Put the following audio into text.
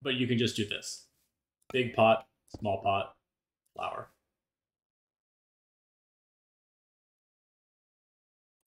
but you can just do this. Big pot, small pot, flour.